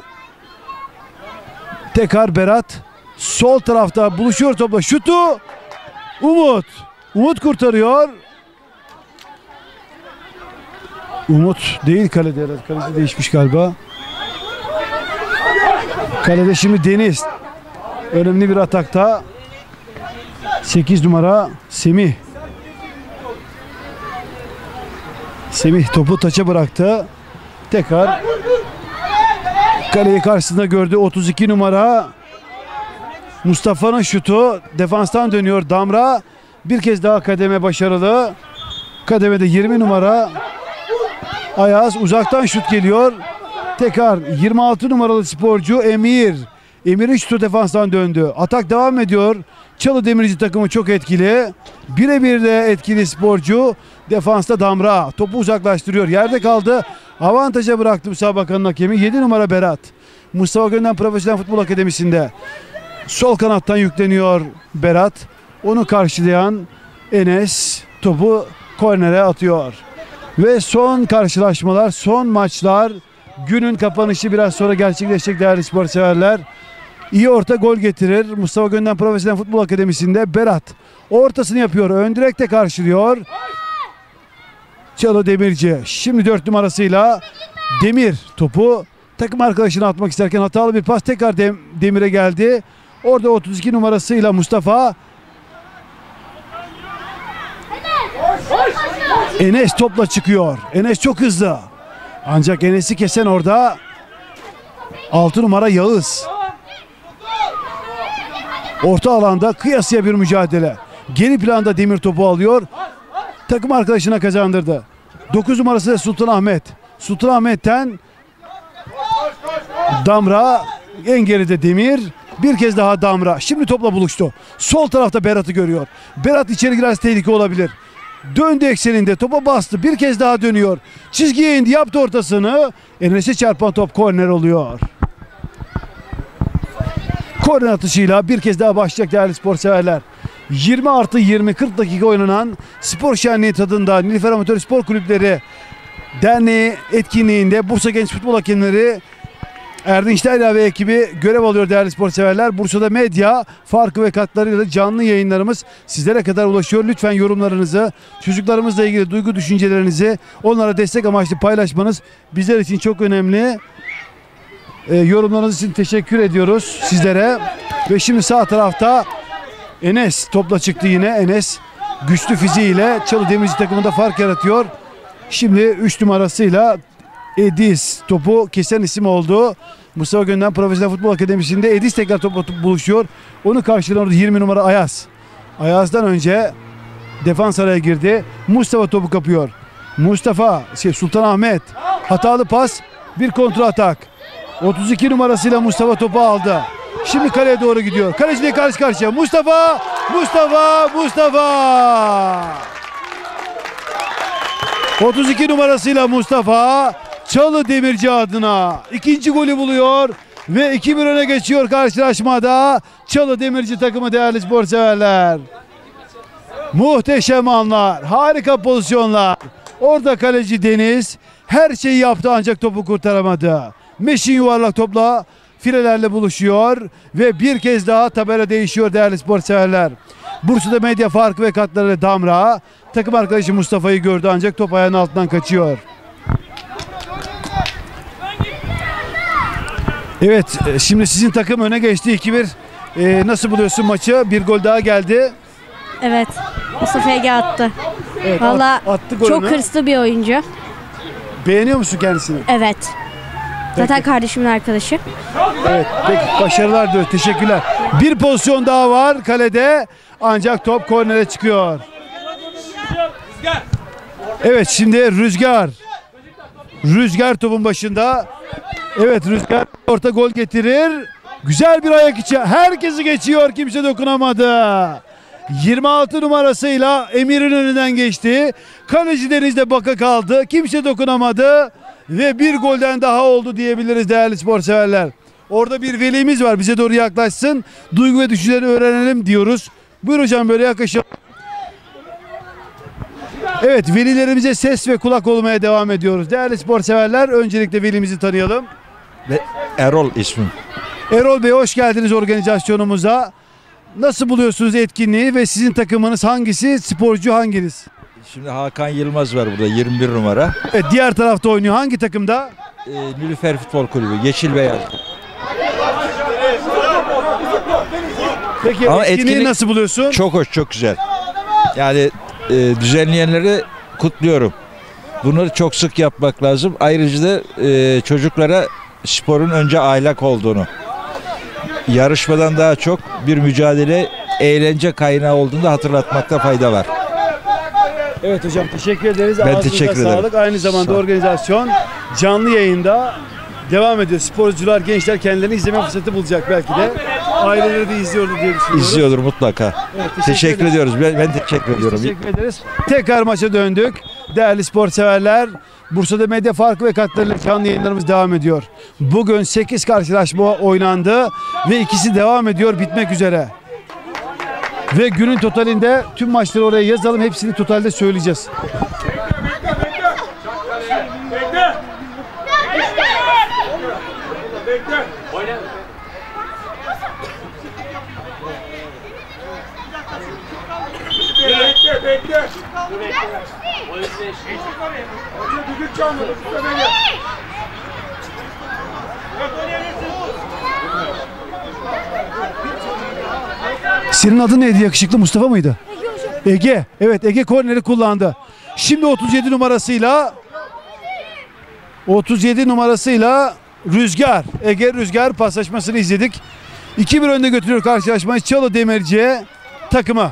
Tekrar Berat. Sol tarafta buluşuyor topla. Şutu. Umut kurtarıyor. Umut değil kalede. Kalede değişmiş galiba. Kalede şimdi Deniz. Önemli bir atakta. 8 numara Semih. Semih topu taça bıraktı. Tekrar kaleyi karşısında gördü. 32 numara Mustafa'nın şutu. Defanstan dönüyor Damra. Bir kez daha kademe başarılı. Kademede 20 numara Ayaz. Uzaktan şut geliyor. Tekrar 26 numaralı sporcu Emir. Emir'in şutu defanstan döndü. Atak devam ediyor. Çalı Demirci takımı çok etkili. Birebir de etkili sporcu. Defansta Damra. Topu uzaklaştırıyor. Yerde kaldı. Avantaja bıraktı müsabakanın hakemi. 7 numara Berat. Mustafa Gönden Profesyonel Futbol Akademisi'nde. Sol kanattan yükleniyor Berat. Onu karşılayan Enes topu kornere atıyor. Ve son karşılaşmalar, son maçlar. Günün kapanışı biraz sonra gerçekleşecek değerli spor severler. İyi orta gol getirir. Mustafa Gönden Profesyonel Futbol Akademisi'nde Berat ortasını yapıyor. Ön direkte karşılıyor. Çalı Demirci. Şimdi 4 numarasıyla Demir topu takım arkadaşına atmak isterken hatalı bir pas tekrar Demir'e geldi. Orada 32 numarasıyla Mustafa. Enes topla çıkıyor. Enes çok hızlı. Ancak Enes'i kesen orada 6 numara Yağız. Orta alanda kıyasıya bir mücadele. Geri planda Demir topu alıyor. Takım arkadaşına kazandırdı. 9 numarası da Sultanahmet. Sultanahmet'ten Damra, en geride Demir. Bir kez daha Damra. Şimdi topla buluştu. Sol tarafta Berat'ı görüyor. Berat içeri girerse tehlike olabilir. Döndü ekseninde, topa bastı. Bir kez daha dönüyor. Çizgiye indi, yaptı ortasını. Enes'e çarpan top korner oluyor. Korner atışıyla bir kez daha başlayacak değerli spor severler. 20+20 40 dakika oynanan spor şenliği tadında Nilüfer Amatör Spor Kulüpleri Derneği etkinliğinde Bursa Genç Futbol Hakemleri Erdinç Derya ve ekibi görev alıyor değerli spor severler. Bursa'da medya farkı ve katlarıyla canlı yayınlarımız sizlere kadar ulaşıyor. Lütfen yorumlarınızı, çocuklarımızla ilgili duygu düşüncelerinizi onlara destek amaçlı paylaşmanız bizler için çok önemli. Yorumlarınız için teşekkür ediyoruz sizlere. Ve şimdi sağ tarafta Enes topla çıktı yine. Enes güçlü fiziğiyle Çalı Demirci takımında fark yaratıyor. Şimdi 3 numarasıyla Ediz topu kesen isim oldu. Mustafa Gönden Profesyonel Futbol Akademisi'nde Ediz tekrar topla buluşuyor. Onu karşılayan 20 numara Ayaz. Ayaz'dan önce defans araya girdi. Mustafa topu kapıyor. Mustafa Sultanahmet hatalı pas, bir kontra atak. 32 numarasıyla Mustafa topu aldı. Şimdi kaleye doğru gidiyor. Kaleciyle karşı karşıya. Mustafa! 32 numarasıyla Mustafa Çalı Demirci adına ikinci golü buluyor ve 2-1 öne geçiyor karşılaşmada Çalı Demirci takımı değerli spor severler. Muhteşem anlar, harika pozisyonlar. Orada kaleci Deniz her şeyi yaptı ancak topu kurtaramadı. Meşin yuvarlak topla filelerle buluşuyor ve bir kez daha tabela değişiyor değerli spor severler. Bursa'da medya farkı ve katları Damra. Takım arkadaşı Mustafa'yı gördü ancak top ayağının altından kaçıyor. Evet, şimdi sizin takım öne geçti 2-1. Nasıl buluyorsun maçı? Bir gol daha geldi. Evet. Mustafa Ege attı. Evet, Valla attı golünü. çok hırslı bir oyuncu. Beğeniyor musun kendisini? Evet. Zaten Peki. kardeşimin arkadaşı. Evet, peki başarılar diyoruz. Teşekkürler. Bir pozisyon daha var kalede ancak top kornere çıkıyor. Evet, şimdi Rüzgar. Rüzgar topun başında. Evet, Rüzgar orta gol getirir. Güzel bir ayak içi. Herkesi geçiyor. Kimse dokunamadı. 26 numarasıyla Emir'in önünden geçti. Kaleci Deniz'de baka kaldı. Kimse dokunamadı. Ve bir golden daha oldu diyebiliriz değerli spor severler. Orada bir velimiz var. Bize doğru yaklaşsın. Duygu ve düşünceleri öğrenelim diyoruz. Buyur hocam, böyle yaklaşalım. Evet, velilerimize ses ve kulak olmaya devam ediyoruz. Değerli spor severler, öncelikle velimizi tanıyalım. Erol ismim. Erol Bey, hoş geldiniz organizasyonumuza. Nasıl buluyorsunuz etkinliği ve sizin takımınız hangisi? Sporcu hanginiz? Şimdi Hakan Yılmaz var burada, 21 numara. Evet, diğer tarafta oynuyor. Hangi takımda? Nilüfer Futbol Kulübü, Yeşil Beyaz. Peki etkinliği nasıl buluyorsun? Çok hoş, çok güzel. Yani düzenleyenleri kutluyorum. Bunları çok sık yapmak lazım. Ayrıca da çocuklara sporun önce ahlak olduğunu, yarışmadan daha çok bir mücadele, eğlence kaynağı olduğunu da hatırlatmakta fayda var. Evet hocam, teşekkür ederiz. Ben Ağzınıza teşekkür ederim. sağlık. Aynı zamanda organizasyon canlı yayında devam ediyor. Sporcular, gençler kendilerini izleme fırsatı bulacak belki de. Aileleri de izliyordur diye düşünüyoruz. İzliyordur mutlaka. Evet, teşekkür ediyoruz. Ben teşekkür ediyorum. Teşekkür ederiz. Tekrar maça döndük. Değerli spor severler, Bursa'da medya farkı ve katlarıyla canlı yayınlarımız devam ediyor. Bugün 8 karşılaşma oynandı ve ikisi devam ediyor, bitmek üzere. Ve günün totalinde tüm maçları oraya yazalım, hepsini totalde söyleyeceğiz. Bekle. Düdük çalmadı. Senin adın neydi, yakışıklı Mustafa mıydı? Ege. Evet, Ege korneri kullandı. Şimdi 37 numarasıyla Rüzgar. Ege Rüzgar paslaşmasını izledik. 2-1 önde götürüyor karşılaşmayı Çalı Demirci takımı.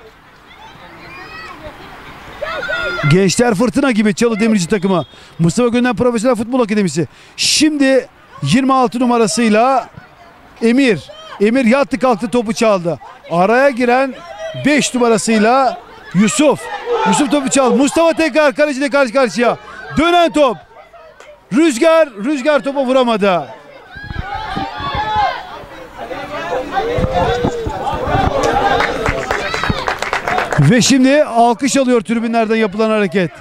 Gençler fırtına gibi Çalı Demirci takımı. Mustafa Gönden Profesyonel Futbol Akademisi. Şimdi 26 numarasıyla Emir. Emir yattı kalktı, topu çaldı. Araya giren 5 numarasıyla Yusuf. Yusuf topu çaldı. Mustafa tekrar kaleciyle karşı karşıya. Dönen top. Rüzgar topa vuramadı. Ve şimdi alkış alıyor tribünlerden yapılan hareket.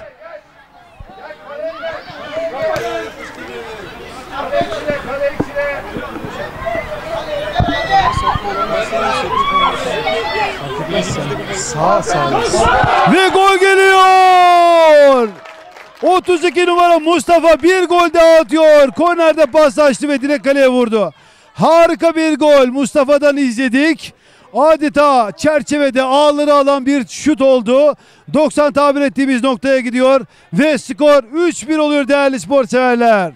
Sağ. Ve gol geliyor. 32 numara Mustafa bir gol daha atıyor. Kornerde paslaştı ve direkt kaleye vurdu. Harika bir gol Mustafa'dan izledik. Adeta çerçevede ağları alan bir şut oldu. 90 tabir ettiğimiz noktaya gidiyor ve skor 3-1 oluyor değerli spor severler.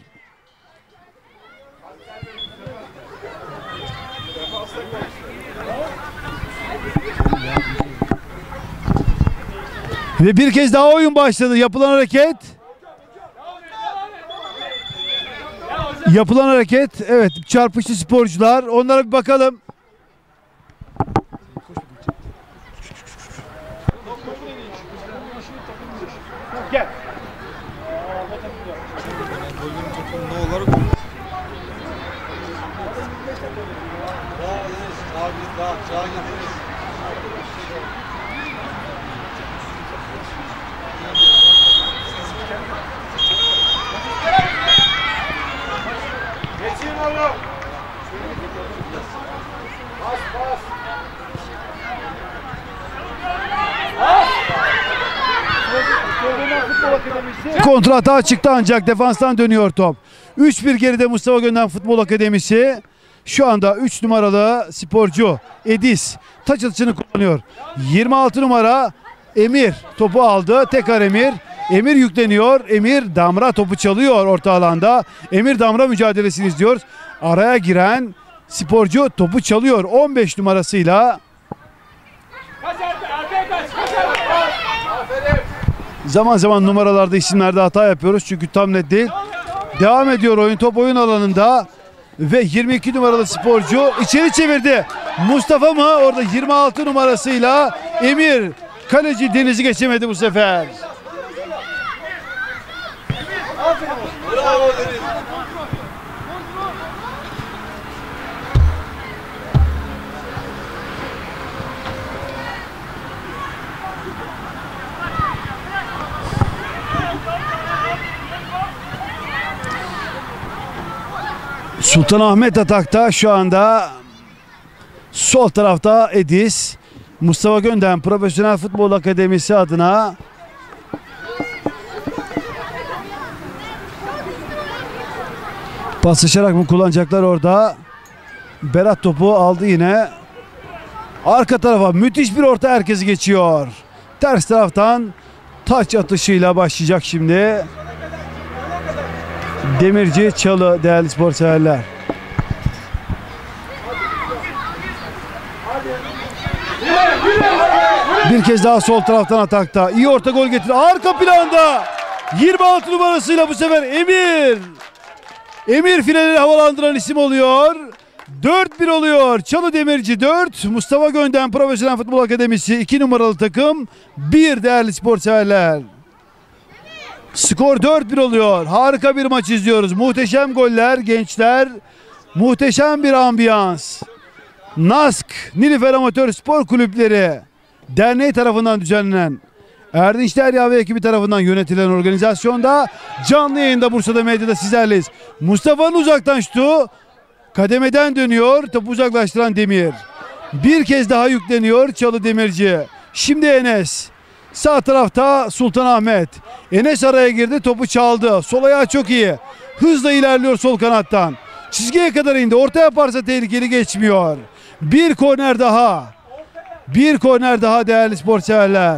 Ve bir kez daha oyun başladı. Yapılan hareket. Evet, çarpıştı sporcular. Onlara bir bakalım. Gel. Kontra hata çıktı ancak defanstan dönüyor top. 3-1 geride Mustafa Gönden Futbol Akademisi. Şu anda 3 numaralı sporcu Edis taç atışını kullanıyor. 26 numara Emir topu aldı. Tekrar Emir yükleniyor. Emir Damra topu çalıyor orta alanda. Emir Damra mücadelesini izliyor. Araya giren sporcu topu çalıyor. 15 numarasıyla. Zaman zaman numaralarda, isimlerde hata yapıyoruz çünkü tam net değil. Devam ediyor oyun, top oyun alanında ve 22 numaralı sporcu içeri çevirdi. Mustafa mı? Orada 26 numarasıyla Emir. Kaleci Deniz'i geçemedi bu sefer. Sultanahmet atakta şu anda. Sol tarafta Edis. Mustafa Gönden Profesyonel Futbol Akademisi adına paslaşarak mı kullanacaklar orada? Berat topu aldı yine. Arka tarafa müthiş bir orta, herkesi geçiyor. Ters taraftan taç atışıyla başlayacak şimdi. Demirci Çalı değerli spor severler. Bir kez daha sol taraftan atakta. İyi orta gol getirdi. Arka planda 26 numarasıyla bu sefer Emir. Emir finali havalandıran isim oluyor. 4-1 oluyor. Çalı Demirci 4. Mustafa Gönden Profesyonel Futbol Akademisi 2 numaralı takım 1 değerli spor severler. Skor 4-1 oluyor. Harika bir maç izliyoruz. Muhteşem goller gençler. Muhteşem bir ambiyans. NASK Nilüfer Amatör Spor Kulüpleri Derneği tarafından düzenlenen, Erdinç Derya ve ekibi tarafından yönetilen organizasyonda canlı yayında Bursa'da medyada sizlerleyiz. Mustafa'nın uzaktan şutu kademeden dönüyor. Topu uzaklaştıran Demir. Bir kez daha yükleniyor Çalı Demirci. Şimdi Enes. Sağ tarafta Sultanahmet. Enes araya girdi, topu çaldı. Sol ayağı çok iyi. Hızla ilerliyor sol kanattan. Çizgiye kadar indi. Orta yaparsa tehlikeli, geçmiyor. Bir korner daha. Bir korner daha değerli spor severler.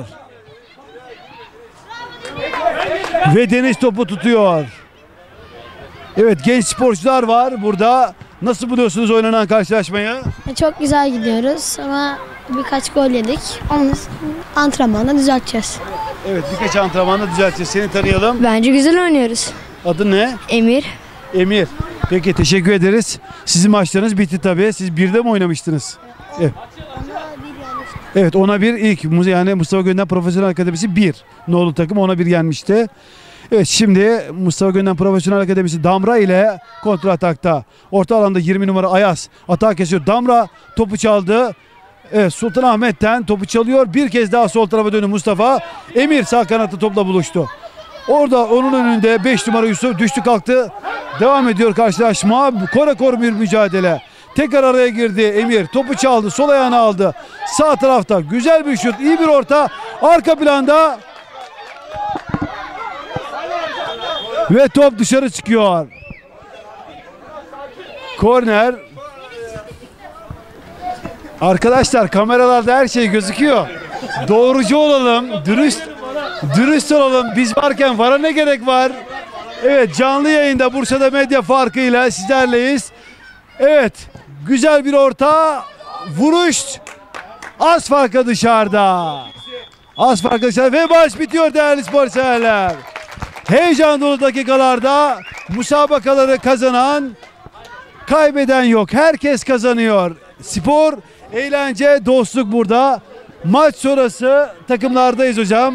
Ve Deniz topu tutuyor. Evet, genç sporcular var burada. Nasıl buluyorsunuz oynanan karşılaşmayı? Çok güzel gidiyoruz ama birkaç gol yedik. Onu antrenmanla düzelteceğiz. Evet, birkaç antrenmanla düzelteceğiz. Seni tanıyalım. Bence güzel oynuyoruz. Adın ne? Emir. Emir. Peki, teşekkür ederiz. Sizin maçlarınız bitti tabii. Siz birde mi oynamıştınız? Evet. Evet, 10'a 1 ilk, yani Mustafa Gönden Profesyonel Akademisi 1 nolu takım 10'a 1 yenmişti. Evet, şimdi Mustafa Gönden Profesyonel Akademisi Damra ile kontra atakta. Orta alanda 20 numara Ayaz atağa kesiyor. Damra topu çaldı. Evet, Sultanahmet'ten topu çalıyor. Bir kez daha sol tarafa döndü Mustafa. Emir sağ kanatta topla buluştu. Orada onun önünde 5 numara Yusuf düştü kalktı. Devam ediyor karşılaşma. Kora bir mücadele. Tekrar araya girdi Emir. Topu çaldı. Sol ayağını aldı. Sağ tarafta güzel bir şut. İyi bir orta. Arka planda. Ve top dışarı çıkıyor. Korner. Arkadaşlar, kameralarda her şey gözüküyor. Doğrucu olalım. Dürüst olalım. Biz varken VAR'a ne gerek var? Evet, canlı yayında Bursa'da medya farkıyla sizlerleyiz. Evet, güzel bir orta vuruş. Az farkla dışarıda. Az farkla dışarıda ve maç bitiyor değerli spor severler. Heyecan dolu dakikalarda müsabakaları kazanan, kaybeden yok. Herkes kazanıyor. Spor, eğlence, dostluk burada. Maç sonrası takımlardayız hocam.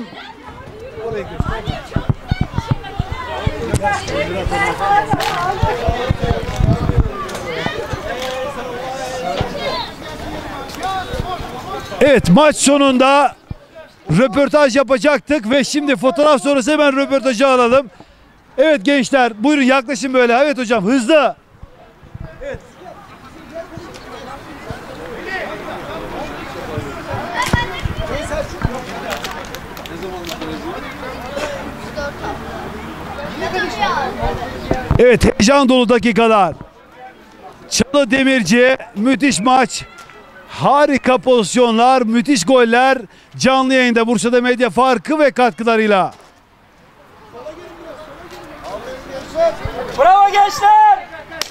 Evet, maç sonunda röportaj yapacaktık ve şimdi fotoğraf sonrası hemen röportajı alalım. Evet gençler, buyurun yaklaşın böyle. Evet hocam, hızlı. Evet. Evet, heyecan dolu dakikalar. Çalı Demirci, müthiş maç. Harika pozisyonlar, müthiş goller. Canlı yayında Bursa'da medya farkı ve katkılarıyla. Bravo gençler!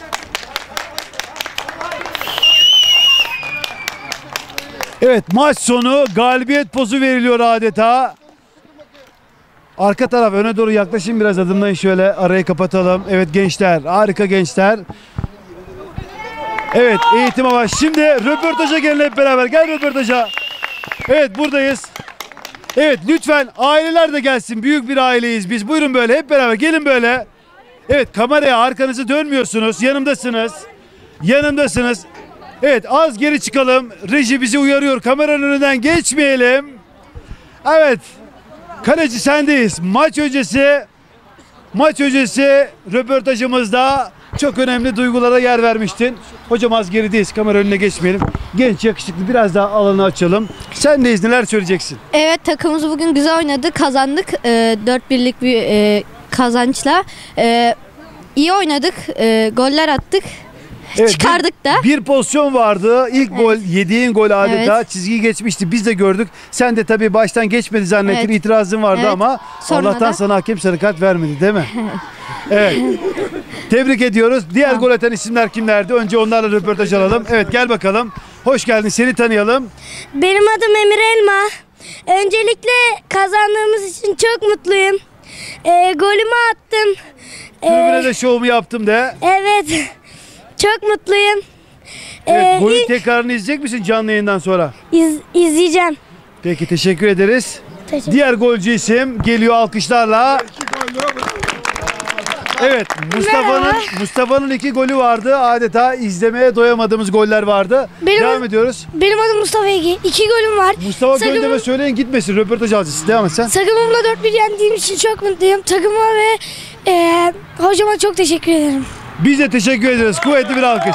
Evet, maç sonu galibiyet pozu veriliyor adeta. Arka taraf öne doğru yaklaşın, biraz adımlayın şöyle, arayı kapatalım. Evet gençler, harika gençler. Evet, eğitime var. Şimdi röportaja gelin hep beraber. Gel röportaja. Evet, buradayız. Evet, lütfen aileler de gelsin. Büyük bir aileyiz biz. Buyurun böyle hep beraber. Gelin böyle. Evet, kameraya arkanızı dönmüyorsunuz. Yanımdasınız. Yanımdasınız. Evet, az geri çıkalım. Reji bizi uyarıyor. Kameranın önünden geçmeyelim. Evet. Kaleci sendeyiz. Maç öncesi röportajımızda çok önemli duygulara yer vermiştin. Hocam az gerideyiz. Kamera önüne geçmeyelim. Genç, yakışıklı, biraz daha alanı açalım. Sendeyiz, neler söyleyeceksin? Evet, takımımız bugün güzel oynadı. Kazandık. 4-1'lik bir kazançla. İyi oynadık. Goller attık. çıkardık da. Bir pozisyon vardı. İlk gol, yediğin gol adeta Evet. çizgiyi geçmişti. Biz de gördük. Sen de tabii baştan geçmedi zannettin. Evet. İtirazın vardı Evet. ama Sonra Allah'tan da- sana hakem sarı kart vermedi değil mi? Evet. Tebrik ediyoruz. Diğer gol atan isimler kimlerdi? Önce onlarla röportaj alalım. Evet, gel bakalım. Hoş geldin. Seni tanıyalım. Benim adım Emir Elma. Öncelikle kazandığımız için çok mutluyum. Golümü attım. Tribüne de şovumu yaptım de. Evet. Çok mutluyum. Evet, golün tekrarını izleyecek misin canlı yayından sonra? İzleyeceğim. Peki, teşekkür ederiz. Teşekkür. Diğer golcü isim geliyor alkışlarla. Evet, Mustafa'nın 2 golü vardı. Adeta izlemeye doyamadığımız goller vardı. Devam ediyoruz. Benim adım Mustafa Ege. 2 golüm var. Mustafa Gönde'me söyleyin gitmesin. Röportaj alacağız. Devam et sen. Takımımla 4-1 yendiğim için çok mutluyum. Takıma ve hocama çok teşekkür ederim. Biz de teşekkür ederiz. Kuvvetli bir alkış.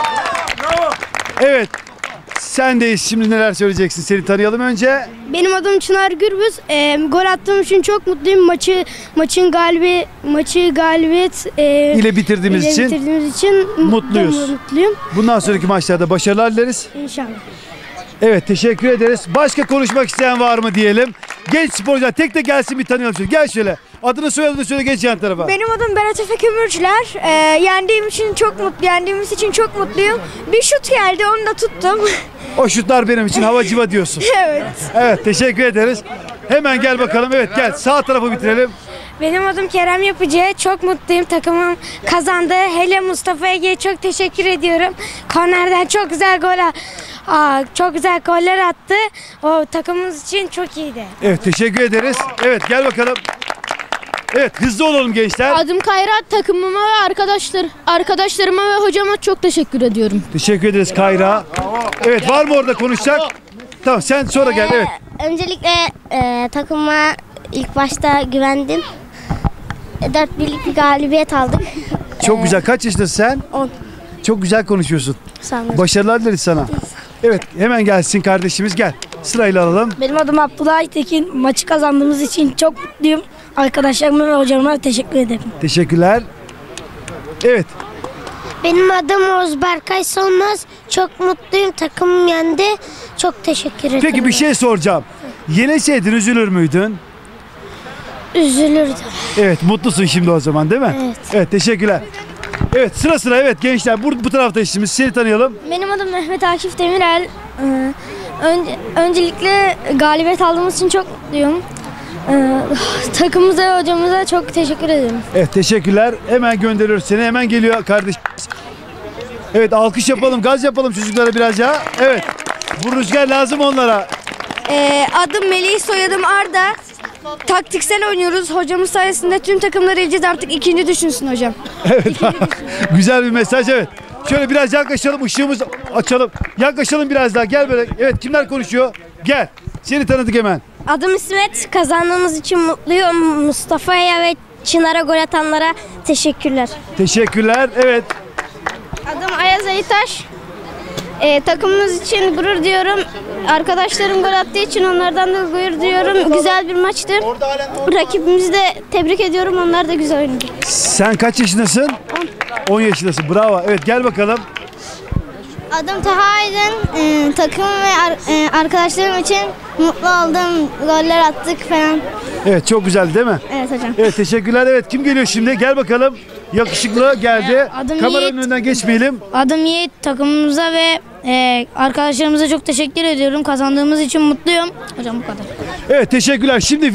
Evet. Sendeyiz. Şimdi neler söyleyeceksin? Seni tanıyalım önce. Benim adım Çınar Gürbüz. Gol attığım için çok mutluyum. Maçı galibiyet ile bitirdiğimiz için mutluyuz. Mutluyum. Bundan sonraki maçlarda başarılar dileriz. İnşallah. Evet, teşekkür ederiz. Başka konuşmak isteyen var mı diyelim. Genç sporcular tek tek gelsin, bir tanıyalım. Gel şöyle. Adını soyadını söyle, geç yan tarafa. Benim adım Berat Efe Kömürcüler. Yendiğimiz için çok mutluyum. Bir şut geldi, onu da tuttum. O şutlar benim için hava civa diyorsun. Evet. Evet, teşekkür ederiz. Hemen gel bakalım. Evet, gel. Sağ tarafı bitirelim. Benim adım Kerem Yapıcı. Çok mutluyum. Takımım kazandı. Hele Mustafa Ege'ye çok teşekkür ediyorum. Kornerden çok güzel çok güzel goller attı. O takımımız için çok iyiydi. Evet, teşekkür ederiz. Evet, gel bakalım. Evet, hızlı olalım gençler. Adım Kayra, takımıma ve arkadaşlarıma ve hocama çok teşekkür ediyorum. Teşekkür ederiz Kayra. Evet, var mı orada konuşacak? Tamam, sen sonra gel. Evet. Öncelikle takımıma ilk başta güvendim. 4-1'lik bir galibiyet aldık. Çok güzel. Kaç yaşındasın sen? 10. Çok güzel konuşuyorsun. Sağ olun. Başarılar dileriz sana. Evet, hemen gelsin kardeşimiz, gel. Sırayla alalım. Benim adım Abdullah Aytekin. Maçı kazandığımız için çok mutluyum. Arkadaşlarıma ve hocama teşekkür ederim. Teşekkürler. Evet. Benim adım Oğuz Berkay Solmaz. Çok mutluyum. Takımım yendi. Çok teşekkür ederim. Peki, bir şey soracağım. Yenilseydin üzülür müydün? Üzülürdüm. Evet, mutlusun şimdi o zaman değil mi? Evet. Evet, teşekkürler. Evet, sıra evet gençler, bu tarafta işimiz. Seni tanıyalım. Benim adım Mehmet Akif Demirel. Öncelikle galibiyet aldığımız için çok mutluyum. Takımımıza ve hocamıza çok teşekkür ederim. Evet, teşekkürler. Hemen gönderiyoruz seni. Hemen geliyor kardeşim. Evet, alkış yapalım, gaz yapalım çocuklara biraz ya. Evet, bu rüzgar lazım onlara. Adım Melih, soyadım Arda. Taktiksel oynuyoruz. Hocamız sayesinde tüm takımları eleceğiz. Artık ikinci düşünsün hocam. Evet, güzel bir mesaj, evet. Şöyle biraz yaklaşalım, ışığımızı açalım. Yaklaşalım biraz daha, gel böyle. Evet, kimler konuşuyor? Gel, seni tanıdık hemen. Adım İsmet. Kazandığımız için mutluyum. Mustafa'ya ve Çınar'a gol atanlara teşekkürler. Teşekkürler, evet. Adım Ayaz Aytaş. Takımımız için gurur duyuyorum. Arkadaşlarım gol attığı için onlardan da gurur duyuyorum. Güzel bir maçtı. Rakibimizi de tebrik ediyorum. Onlar da güzel oynadı. Sen kaç yaşındasın? 10 yaşındasın, bravo. Evet, gel bakalım. Adım Taha Aydın. Takım ve arkadaşlarım için mutlu oldum. Goller attık falan. Evet, çok güzel değil mi? Evet hocam. Evet, teşekkürler. Evet, kim geliyor şimdi? Gel bakalım. Yakışıklı geldi. Adım Kameranın Yiğit. önünden geçmeyelim. Adım Yiğit. Takımımıza ve arkadaşlarımıza çok teşekkür ediyorum. Kazandığımız için mutluyum. Hocam bu kadar. Evet, teşekkürler. Şimdi